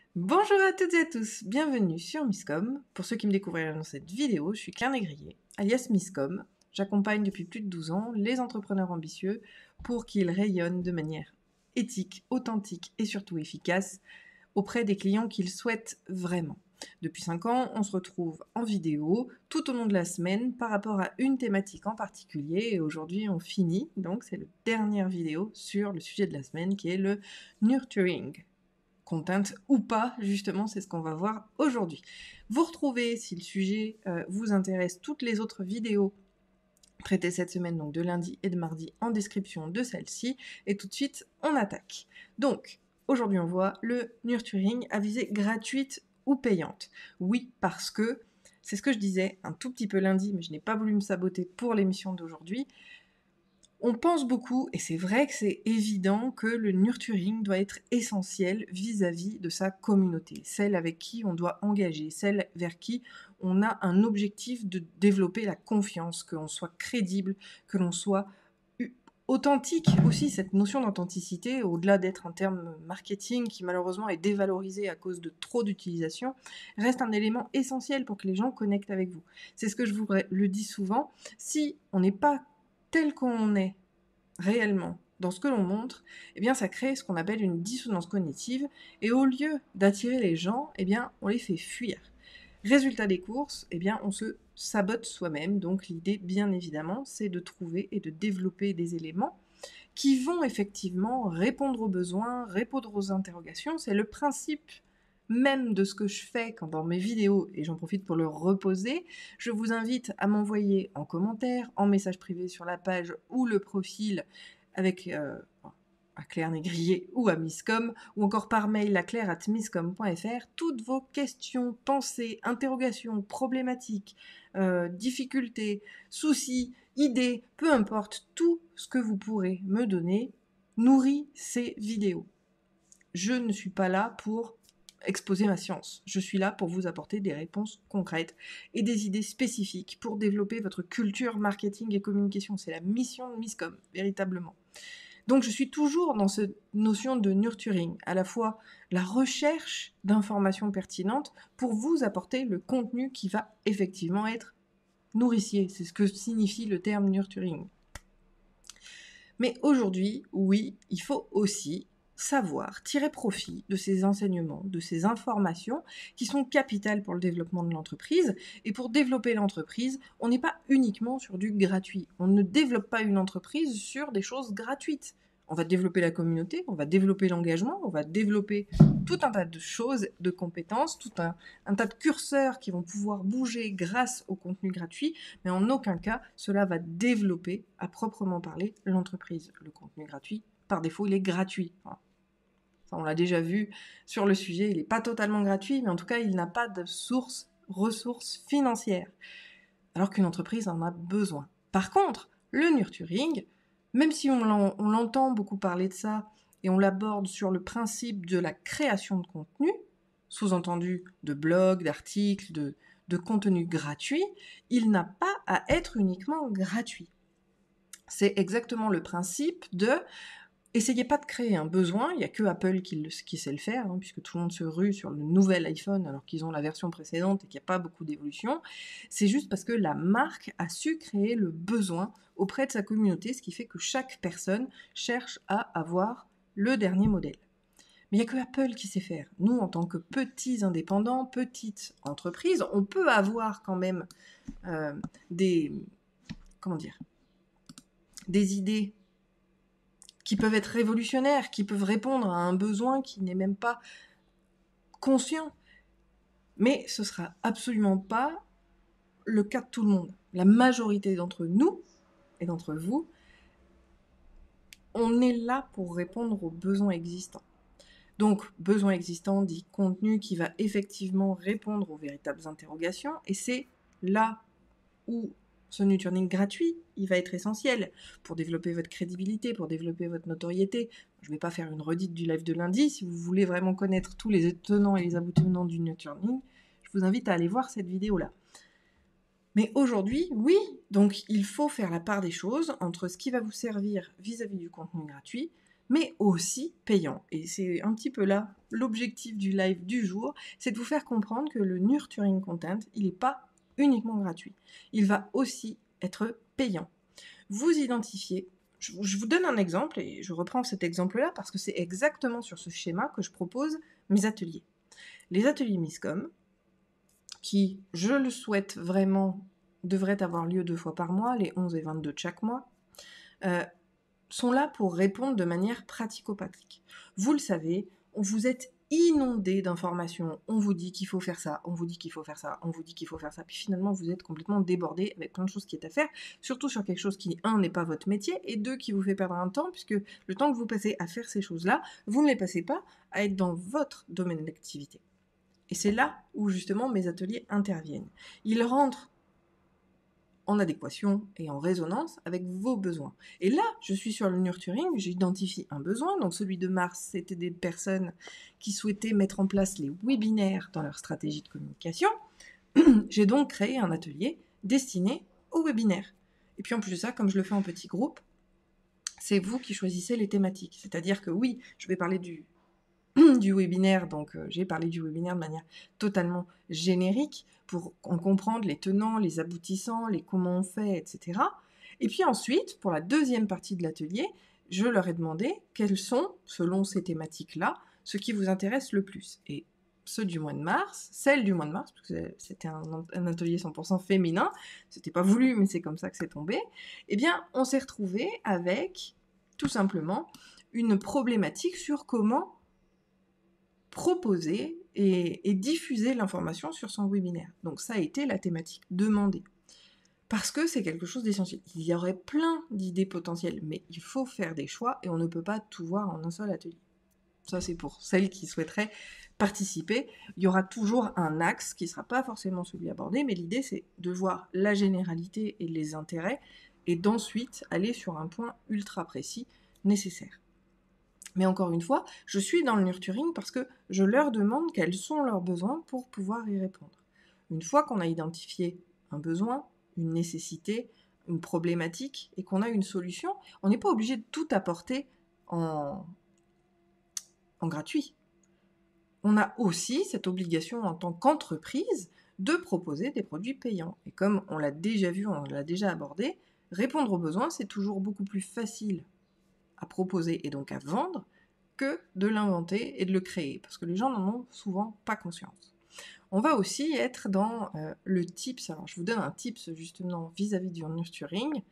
Bonjour à toutes et à tous, bienvenue sur Misscom. Pour ceux qui me découvriraient dans cette vidéo, je suis Claire Négrier, alias Misscom. J'accompagne depuis plus de 12 ans les entrepreneurs ambitieux pour qu'ils rayonnent de manière éthique, authentique et surtout efficace auprès des clients qu'ils souhaitent vraiment. Depuis 5 ans, on se retrouve en vidéo tout au long de la semaine par rapport à une thématique en particulier et aujourd'hui on finit, donc c'est la dernière vidéo sur le sujet de la semaine qui est le nurturing. Content ou pas, justement, c'est ce qu'on va voir aujourd'hui. Vous retrouvez, si le sujet vous intéresse, toutes les autres vidéos traitées cette semaine, donc de lundi et de mardi, en description de celle-ci. Et tout de suite, on attaque. Donc, aujourd'hui, on voit le nurturing à visée gratuite ou payante. Oui, parce que, c'est ce que je disais un tout petit peu lundi, mais je n'ai pas voulu me saboter pour l'émission d'aujourd'hui. On pense beaucoup, et c'est vrai que c'est évident, que le nurturing doit être essentiel vis-à-vis de sa communauté, celle avec qui on doit engager, celle vers qui on a un objectif de développer la confiance, que l'on soit crédible, que l'on soit authentique aussi. Cette notion d'authenticité, au-delà d'être un terme marketing qui malheureusement est dévalorisé à cause de trop d'utilisation, reste un élément essentiel pour que les gens connectent avec vous. C'est ce que je vous le dis souvent, si on n'est pas tel qu'on est réellement dans ce que l'on montre, eh bien ça crée ce qu'on appelle une dissonance cognitive, et au lieu d'attirer les gens, eh bien on les fait fuir. Résultat des courses, eh bien on se sabote soi-même, donc l'idée bien évidemment c'est de trouver et de développer des éléments qui vont effectivement répondre aux besoins, répondre aux interrogations. C'est le principe même de ce que je fais quand dans mes vidéos, et j'en profite pour le reposer, je vous invite à m'envoyer en commentaire, en message privé sur la page ou le profil avec à Claire Négrier ou à Misscom, ou encore par mail à claire@misscom.fr, toutes vos questions, pensées, interrogations, problématiques, difficultés, soucis, idées, peu importe, tout ce que vous pourrez me donner nourrit ces vidéos. Je ne suis pas là pour exposer ma science. Je suis là pour vous apporter des réponses concrètes et des idées spécifiques pour développer votre culture marketing et communication. C'est la mission de Misscom, véritablement. Donc je suis toujours dans cette notion de nurturing, à la fois la recherche d'informations pertinentes pour vous apporter le contenu qui va effectivement être nourricier. C'est ce que signifie le terme nurturing. Mais aujourd'hui, oui, il faut aussi savoir tirer profit de ces enseignements, de ces informations qui sont capitales pour le développement de l'entreprise. Et pour développer l'entreprise, on n'est pas uniquement sur du gratuit. On ne développe pas une entreprise sur des choses gratuites. On va développer la communauté, on va développer l'engagement, on va développer tout un tas de choses, de compétences, tout un tas de curseurs qui vont pouvoir bouger grâce au contenu gratuit, mais en aucun cas cela va développer à proprement parler l'entreprise. Le contenu gratuit, par défaut, il est gratuit. Enfin, ça, on l'a déjà vu sur le sujet, il n'est pas totalement gratuit, mais en tout cas, il n'a pas de ressources financières, alors qu'une entreprise en a besoin. Par contre, le nurturing, même si on l'entend beaucoup parler de ça, et on l'aborde sur le principe de la création de contenu, sous-entendu de blogs, d'articles, de contenu gratuit, il n'a pas à être uniquement gratuit. C'est exactement le principe de essayez pas de créer un besoin, il n'y a que Apple qui sait le faire, hein, puisque tout le monde se rue sur le nouvel iPhone alors qu'ils ont la version précédente et qu'il n'y a pas beaucoup d'évolution. C'est juste parce que la marque a su créer le besoin auprès de sa communauté, ce qui fait que chaque personne cherche à avoir le dernier modèle. Mais il n'y a que Apple qui sait faire. Nous, en tant que petits indépendants, petites entreprises, on peut avoir quand même des idées qui peuvent être révolutionnaires, qui peuvent répondre à un besoin qui n'est même pas conscient. Mais ce ne sera absolument pas le cas de tout le monde. La majorité d'entre nous et d'entre vous, on est là pour répondre aux besoins existants. Donc, besoin existant dit contenu qui va effectivement répondre aux véritables interrogations, et c'est là où ce nurturing gratuit, il va être essentiel pour développer votre crédibilité, pour développer votre notoriété. Je ne vais pas faire une redite du live de lundi. Si vous voulez vraiment connaître tous les tenants et les aboutissants du nurturing, je vous invite à aller voir cette vidéo-là. Mais aujourd'hui, oui, donc il faut faire la part des choses entre ce qui va vous servir vis-à-vis du contenu gratuit, mais aussi payant. Et c'est un petit peu là l'objectif du live du jour, c'est de vous faire comprendre que le nurturing content, il n'est pas uniquement gratuit. Il va aussi être payant. Vous identifiez, je vous donne un exemple, et je reprends cet exemple-là parce que c'est exactement sur ce schéma que je propose mes ateliers. Les ateliers Miscom, qui, je le souhaite vraiment, devraient avoir lieu 2 fois par mois, les 11 et 22 de chaque mois, sont là pour répondre de manière pratico-pratique. Vous le savez, vous êtes inondé d'informations, on vous dit qu'il faut faire ça, on vous dit qu'il faut faire ça, on vous dit qu'il faut faire ça, puis finalement vous êtes complètement débordé avec plein de choses qui est à faire, surtout sur quelque chose qui, 1, n'est pas votre métier, et 2, qui vous fait perdre un temps, puisque le temps que vous passez à faire ces choses-là, vous ne les passez pas à être dans votre domaine d'activité. Et c'est là où justement mes ateliers interviennent. Ils rentrent en adéquation et en résonance avec vos besoins. Et là, je suis sur le nurturing, j'identifie un besoin. Donc celui de mars, c'était des personnes qui souhaitaient mettre en place les webinaires dans leur stratégie de communication. J'ai donc créé un atelier destiné aux webinaires. Et puis en plus de ça, comme je le fais en petits groupes, c'est vous qui choisissez les thématiques. C'est-à-dire que oui, je vais parler du webinaire, donc j'ai parlé du webinaire de manière totalement générique pour en comprendre les tenants, les aboutissants, les comment on fait, etc. Et puis ensuite, pour la deuxième partie de l'atelier, je leur ai demandé quelles sont, selon ces thématiques-là, ce qui vous intéresse le plus. Et ceux du mois de mars, celle du mois de mars, parce que c'était un atelier 100% féminin, c'était pas voulu, mais c'est comme ça que c'est tombé, eh bien, on s'est retrouvé avec, tout simplement, une problématique sur comment proposer et diffuser l'information sur son webinaire. Donc ça a été la thématique demandée. Parce que c'est quelque chose d'essentiel. Il y aurait plein d'idées potentielles, mais il faut faire des choix et on ne peut pas tout voir en un seul atelier. Ça, c'est pour celles qui souhaiteraient participer. Il y aura toujours un axe qui ne sera pas forcément celui abordé, mais l'idée, c'est de voir la généralité et les intérêts et d'ensuite aller sur un point ultra précis nécessaire. Mais encore une fois, je suis dans le nurturing parce que je leur demande quels sont leurs besoins pour pouvoir y répondre. Une fois qu'on a identifié un besoin, une nécessité, une problématique et qu'on a une solution, on n'est pas obligé de tout apporter en gratuit. On a aussi cette obligation en tant qu'entreprise de proposer des produits payants. Et comme on l'a déjà vu, on l'a déjà abordé, répondre aux besoins, c'est toujours beaucoup plus facile à proposer et donc à vendre que de l'inventer et de le créer, parce que les gens n'en ont souvent pas conscience. On va aussi être dans le tips, alors je vous donne un tips justement vis-à-vis du nurturing,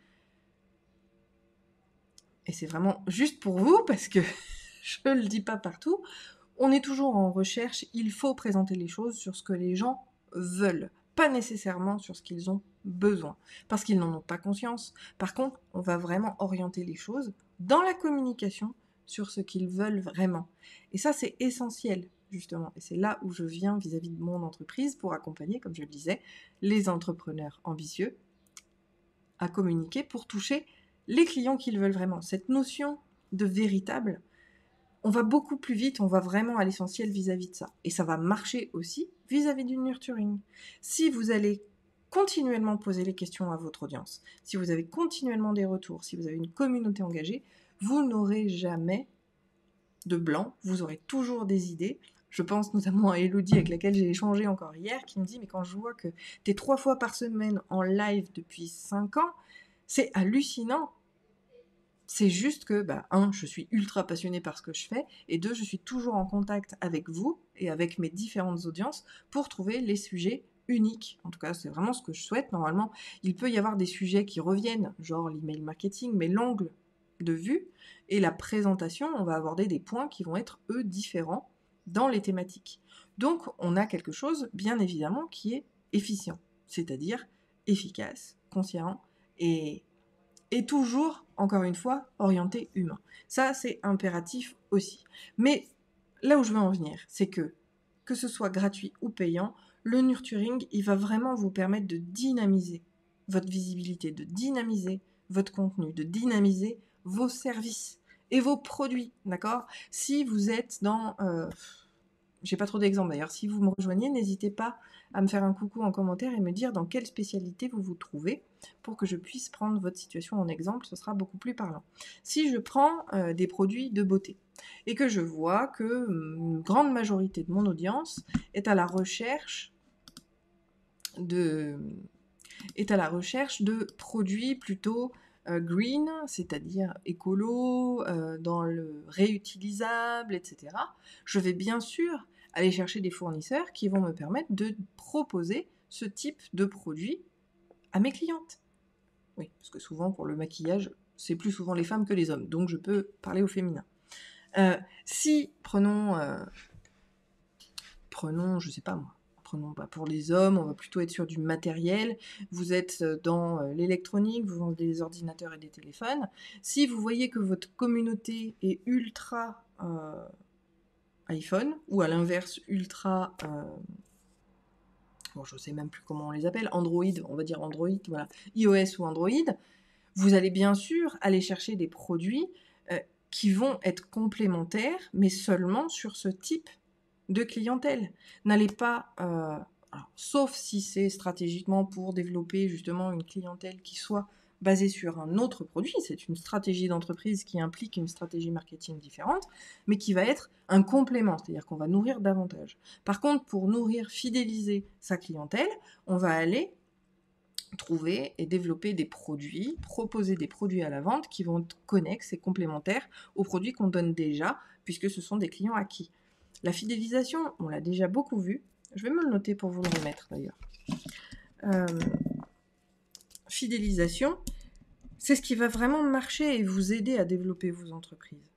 et c'est vraiment juste pour vous, parce que je ne le dis pas partout, on est toujours en recherche, il faut présenter les choses sur ce que les gens veulent, pas nécessairement sur ce qu'ils ont besoin, parce qu'ils n'en ont pas conscience. Par contre, on va vraiment orienter les choses dans la communication sur ce qu'ils veulent vraiment. Et ça, c'est essentiel, justement. Et c'est là où je viens vis-à-vis de mon entreprise pour accompagner, comme je le disais, les entrepreneurs ambitieux à communiquer pour toucher les clients qu'ils veulent vraiment. Cette notion de véritable, on va beaucoup plus vite, on va vraiment à l'essentiel vis-à-vis de ça. Et ça va marcher aussi vis-à-vis du nurturing. Si vous allez continuellement poser les questions à votre audience, si vous avez continuellement des retours, si vous avez une communauté engagée, vous n'aurez jamais de blanc, vous aurez toujours des idées. Je pense notamment à Elodie avec laquelle j'ai échangé encore hier, qui me dit « mais quand je vois que tu es 3 fois par semaine en live depuis 5 ans, c'est hallucinant !» C'est juste que, 1, je suis ultra passionnée par ce que je fais, et 2, je suis toujours en contact avec vous et avec mes différentes audiences pour trouver les sujets uniques. En tout cas, c'est vraiment ce que je souhaite. Normalement, il peut y avoir des sujets qui reviennent, genre l'email marketing, mais l'angle de vue et la présentation, on va aborder des points qui vont être, eux, différents dans les thématiques. Donc, on a quelque chose, bien évidemment, qui est efficient, c'est-à-dire efficace, conscient et toujours, encore une fois, orienté humain. Ça, c'est impératif aussi. Mais là où je veux en venir, c'est que ce soit gratuit ou payant, le nurturing, il va vraiment vous permettre de dynamiser votre visibilité, de dynamiser votre contenu, de dynamiser vos services et vos produits, d'accord ? Si vous êtes dans j'ai pas trop d'exemples d'ailleurs. Si vous me rejoignez, n'hésitez pas à me faire un coucou en commentaire et me dire dans quelle spécialité vous vous trouvez pour que je puisse prendre votre situation en exemple, ce sera beaucoup plus parlant. Si je prends des produits de beauté et que je vois que une grande majorité de mon audience est à la recherche de produits plutôt green, c'est-à-dire écolo, dans le réutilisable, etc. Je vais bien sûr aller chercher des fournisseurs qui vont me permettre de proposer ce type de produit à mes clientes. Oui, parce que souvent pour le maquillage, c'est plus souvent les femmes que les hommes, donc je peux parler au féminin. Si, prenons, je sais pas moi, pour les hommes, on va plutôt être sur du matériel. Vous êtes dans l'électronique, vous vendez des ordinateurs et des téléphones. Si vous voyez que votre communauté est ultra iPhone, ou à l'inverse ultra... bon, je ne sais même plus comment on les appelle, Android, on va dire Android, voilà, iOS ou Android, vous allez bien sûr aller chercher des produits qui vont être complémentaires, mais seulement sur ce type de clientèle. N'allez pas, alors, sauf si c'est stratégiquement pour développer justement une clientèle qui soit basée sur un autre produit, c'est une stratégie d'entreprise qui implique une stratégie marketing différente, mais qui va être un complément, c'est-à-dire qu'on va nourrir davantage. Par contre, pour nourrir, fidéliser sa clientèle, on va aller trouver et développer des produits, proposer des produits à la vente qui vont être connexes et complémentaires aux produits qu'on donne déjà, puisque ce sont des clients acquis. La fidélisation, on l'a déjà beaucoup vu. Je vais me le noter pour vous le remettre d'ailleurs. Fidélisation, c'est ce qui va vraiment marcher et vous aider à développer vos entreprises.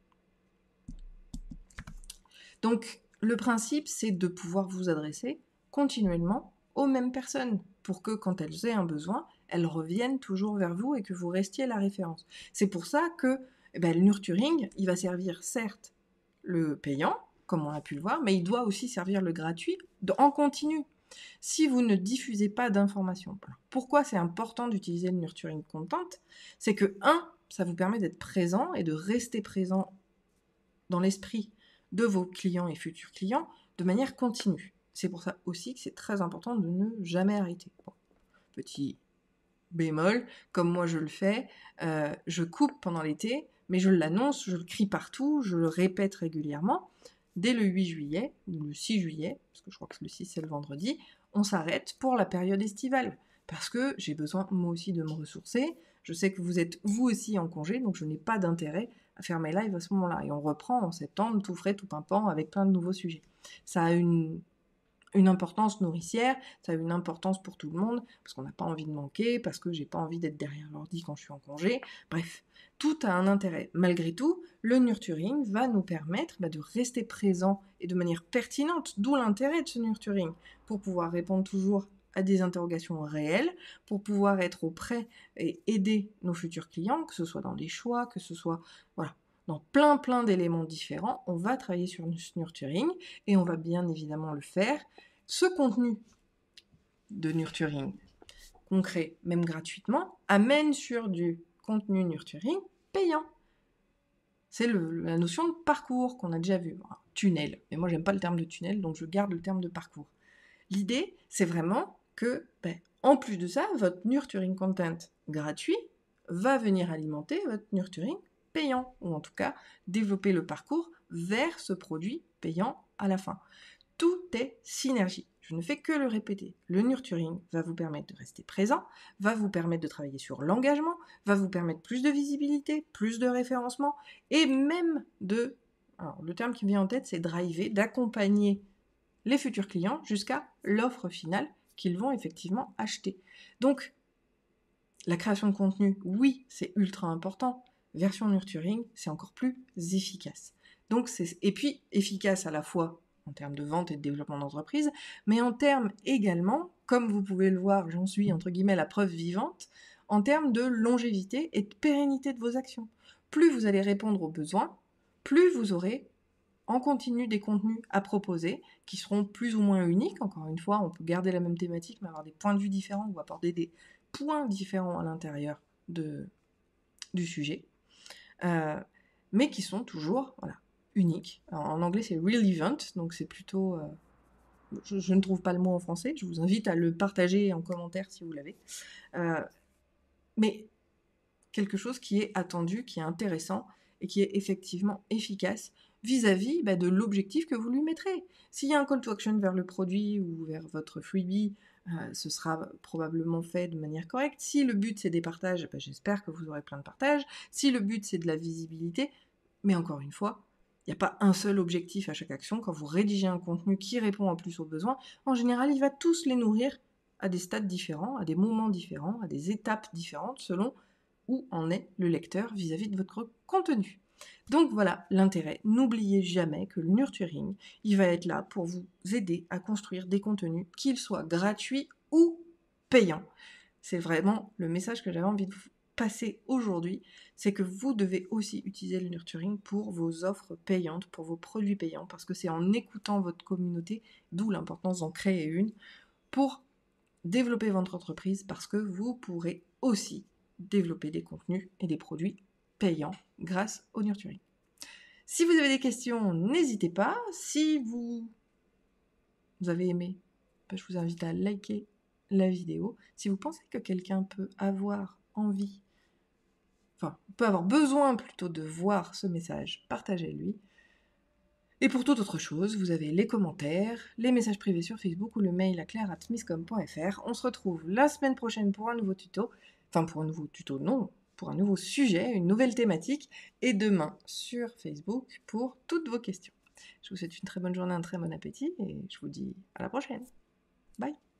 Donc, le principe, c'est de pouvoir vous adresser continuellement aux mêmes personnes pour que quand elles aient un besoin, elles reviennent toujours vers vous et que vous restiez la référence. C'est pour ça que le nurturing, il va servir certes le payant, comme on a pu le voir, mais il doit aussi servir le gratuit en continu. Si vous ne diffusez pas d'informations, pourquoi c'est important d'utiliser le nurturing content? C'est que, ça vous permet d'être présent et de rester présent dans l'esprit de vos clients et futurs clients de manière continue. C'est pour ça aussi que c'est très important de ne jamais arrêter. Bon, petit bémol, comme moi je le fais, je coupe pendant l'été, mais je l'annonce, je le crie partout, je le répète régulièrement. Dès le 8 juillet, ou le 6 juillet, parce que je crois que le 6 c'est le vendredi, on s'arrête pour la période estivale. Parce que j'ai besoin moi aussi de me ressourcer. Je sais que vous êtes vous aussi en congé, donc je n'ai pas d'intérêt à faire mes lives à ce moment-là. Et on reprend en septembre, tout frais, tout pimpant, avec plein de nouveaux sujets. Ça a une importance nourricière, ça a une importance pour tout le monde, parce qu'on n'a pas envie de manquer, parce que j'ai pas envie d'être derrière l'ordi quand je suis en congé. Bref, tout a un intérêt. Malgré tout, le nurturing va nous permettre de rester présent et de manière pertinente, d'où l'intérêt de ce nurturing, pour pouvoir répondre toujours à des interrogations réelles, pour pouvoir être auprès et aider nos futurs clients, que ce soit dans les choix, que ce soit dans plein d'éléments différents. On va travailler sur ce nurturing et on va bien évidemment le faire. Ce contenu de nurturing qu'on crée, même gratuitement, amène sur du contenu nurturing payant. C'est la notion de parcours qu'on a déjà vu. Tunnel. Mais moi, j'aime pas le terme de tunnel, donc je garde le terme de parcours. L'idée, c'est vraiment que, en plus de ça, votre nurturing content gratuit va venir alimenter votre nurturing payant, ou en tout cas développer le parcours vers ce produit payant à la fin. Tout est synergie. Je ne fais que le répéter. Le nurturing va vous permettre de rester présent, va vous permettre de travailler sur l'engagement, va vous permettre plus de visibilité, plus de référencement, et même alors le terme qui me vient en tête, c'est driver, d'accompagner les futurs clients jusqu'à l'offre finale qu'ils vont effectivement acheter. Donc, la création de contenu, oui, c'est ultra important. Version nurturing, c'est encore plus efficace. Et puis, efficace à la fois en termes de vente et de développement d'entreprise, mais en termes également, comme vous pouvez le voir, j'en suis entre guillemets la preuve vivante, en termes de longévité et de pérennité de vos actions. Plus vous allez répondre aux besoins, plus vous aurez en continu des contenus à proposer qui seront plus ou moins uniques. Encore une fois, on peut garder la même thématique, mais avoir des points de vue différents ou apporter des points différents à l'intérieur du sujet, mais qui sont toujours unique. Alors, en anglais, c'est real event, donc c'est plutôt... je ne trouve pas le mot en français, je vous invite à le partager en commentaire si vous l'avez. Mais quelque chose qui est attendu, qui est intéressant et qui est effectivement efficace vis-à-vis de l'objectif que vous lui mettrez. S'il y a un call to action vers le produit ou vers votre freebie, ce sera probablement fait de manière correcte. Si le but c'est des partages, j'espère que vous aurez plein de partages. Si le but c'est de la visibilité, mais encore une fois, il n'y a pas un seul objectif à chaque action. Quand vous rédigez un contenu qui répond en plus aux besoins, en général, il va tous les nourrir à des stades différents, à des moments différents, à des étapes différentes, selon où en est le lecteur vis-à-vis de votre contenu. Donc voilà l'intérêt. N'oubliez jamais que le nurturing, il va être là pour vous aider à construire des contenus, qu'ils soient gratuits ou payants. C'est vraiment le message que j'avais envie de vous passer aujourd'hui, c'est que vous devez aussi utiliser le nurturing pour vos offres payantes, pour vos produits payants, parce que c'est en écoutant votre communauté, d'où l'importance d'en créer une, pour développer votre entreprise, parce que vous pourrez aussi développer des contenus et des produits payants grâce au nurturing. Si vous avez des questions, n'hésitez pas. Si vous avez aimé, je vous invite à liker la vidéo. Si vous pensez que quelqu'un peut avoir envie, peut avoir besoin plutôt de voir ce message, partagez-lui. Et pour toute autre chose, vous avez les commentaires, les messages privés sur Facebook ou le mail à claire@smithcom.fr. On se retrouve la semaine prochaine pour un nouveau tuto. Pour un nouveau tuto, non, pour un nouveau sujet, une nouvelle thématique. Et demain sur Facebook pour toutes vos questions. Je vous souhaite une très bonne journée, un très bon appétit et je vous dis à la prochaine. Bye.